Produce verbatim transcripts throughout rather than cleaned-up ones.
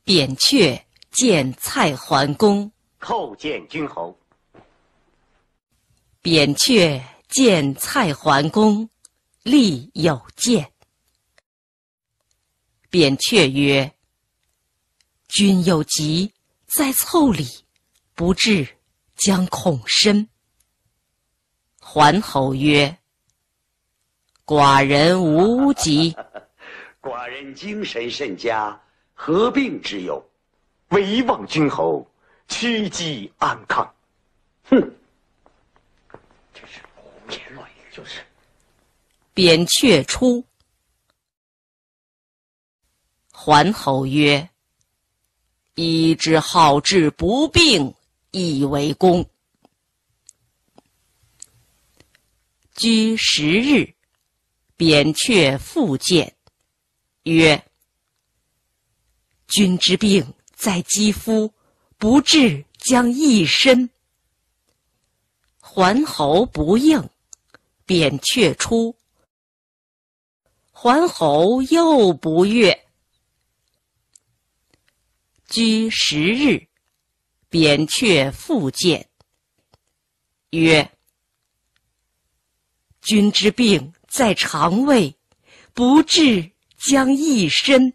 扁鹊见蔡桓公， 叩见君侯。 扁鹊见蔡桓公，立有见。扁鹊曰：君有疾在腠理，不治将恐深。桓侯曰：寡人无疾。 寡人精神甚佳，何病之有？唯望君侯趋吉安康。哼，这是胡言乱语，就是。 扁鹊出。桓侯曰：医之好治不病，以为功。居十日，扁鹊复见，曰：君之病在肌肤，不治将益身。桓侯不应，扁鹊出。桓侯又不悦。居十日，扁鹊复见，曰：君之病在肠胃，不治将益身。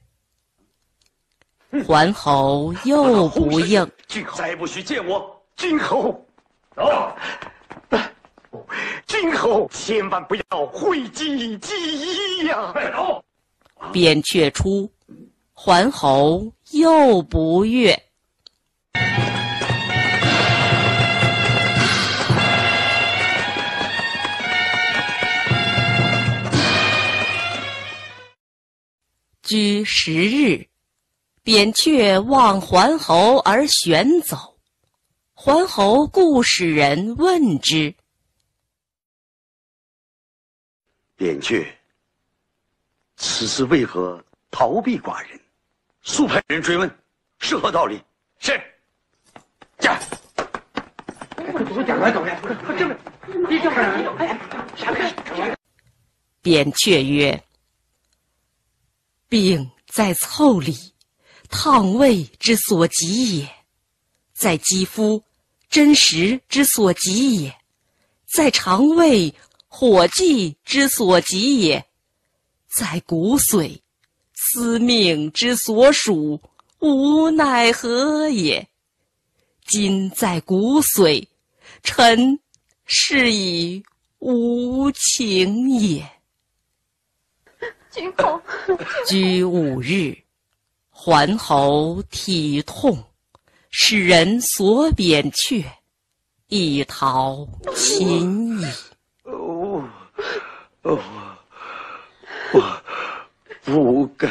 桓侯又不应。 君侯再不许见我，君侯走。君侯千万不要讳疾忌医呀！快走！ 扁鹊出，桓侯又不悦。居十日，扁鹊望桓侯而旋走。桓侯故使人问之。 扁鹊，此事为何逃避寡人？速派人追问，是何道理？是。驾。 扁鹊曰：病在腠理，烫胃之所及也；在肌肤，真实之所及也；在肠胃，火气之所及也；在骨髓，司命之所属，无奈何也。今在骨髓，臣是以无情也。 君侯， 居五日，桓侯体痛，使人索扁鹊，以逃秦矣。 哦哦，我不该，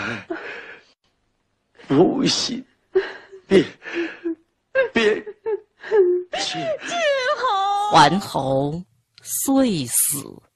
不信，别别去。 君侯， 桓侯遂死。